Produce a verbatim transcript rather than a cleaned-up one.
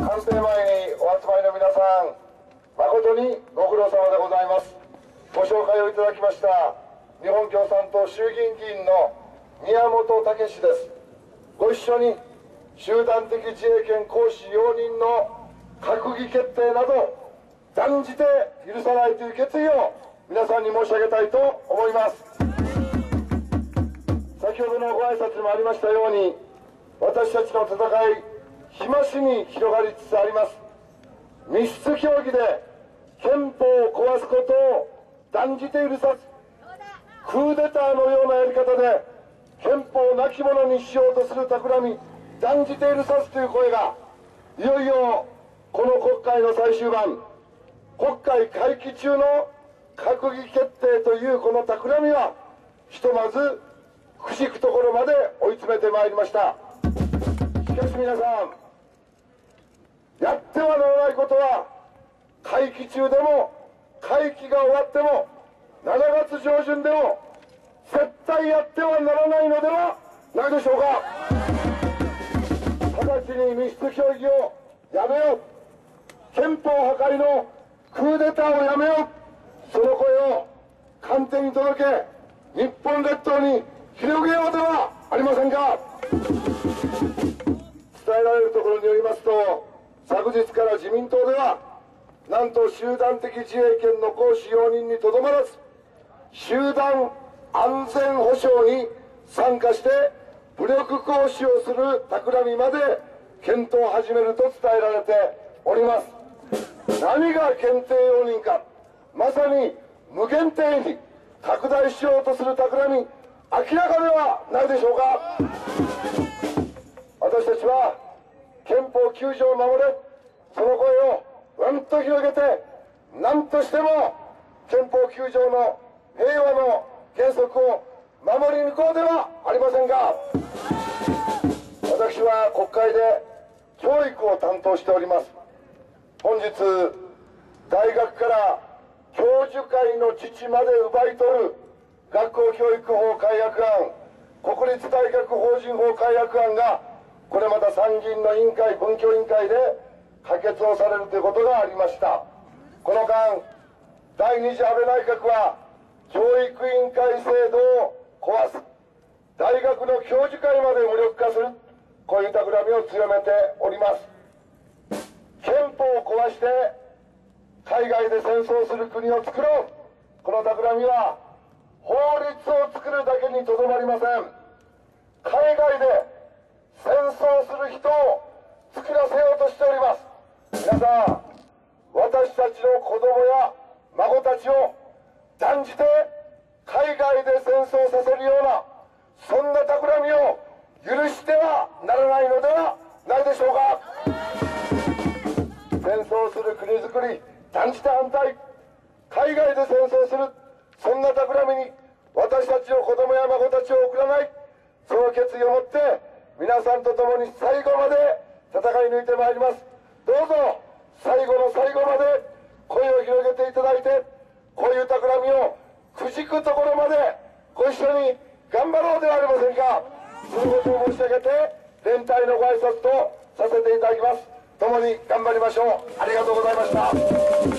官邸前にお集まりの皆さん、誠にご苦労様でございます。ご紹介をいただきました日本共産党衆議院議員の宮本岳氏です。ご一緒に集団的自衛権行使容認の閣議決定など断じて許さないという決意を皆さんに申し上げたいと思います。先ほどのご挨拶にもありましたように、私たちの戦い、日増しに広がりつつあります。密室協議で憲法を壊すことを断じて許さず、クーデターのようなやり方で憲法を亡き者にしようとする企み、断じて許さずという声が、いよいよこの国会の最終盤、国会会期中の閣議決定というこの企みは、ひとまずくしくところまで追い詰めてまいりました。しかし皆さん、やってはならないことは、会期中でも会期が終わってもしちがつ上旬でも絶対やってはならないのではないでしょうか。直ちに密室協議をやめよう、憲法破壊のクーデターをやめよう、その声を官邸に届け、日本列島に広げようではありませんか。伝えられるところによりますと、昨日から自民党では、なんと集団的自衛権の行使容認にとどまらず、集団安全保障に参加して武力行使をする企みまで検討を始めると伝えられております。何が検定容認か、まさに無限定に拡大しようとする企み、明らかではないでしょうか。私たちは憲法きゅう条を守れ、その声をうんと広げて、何としても憲法きゅう条の平和の原則を守り抜こうではありませんか。私は国会で教育を担当しております。本日、大学から教授会の父まで奪い取る学校教育法改悪案、国立大学法人法改悪案が、これまた参議院の委員会、文教委員会で可決をされるということがありました。この間、第二次安倍内閣は、教育委員会制度を壊す、大学の教授会まで無力化する、こういう企みを強めております。憲法を壊して海外で戦争する国を作ろう、この企みは法律を作るだけにとどまりません。海外で戦争する人を作らせようとしております。皆さん、私たちの子供や孫たちを断じて海外で戦争させるような、そんな企みを許してはならないのではないでしょうか。戦争する国づくり、断じて反対。海外で戦争する、そんな企みに私たちの子供や孫たちを送らない、その決意を持って皆さんと共に最後まで戦い抜いてまいります。どうぞ最後の最後まで声を広げていただいて、こういう企みをくじくところまでご一緒に頑張ろうではありませんか。そのことを申し上げて、連帯のご挨拶とさせていただきます。共に頑張りましょう。ありがとうございました。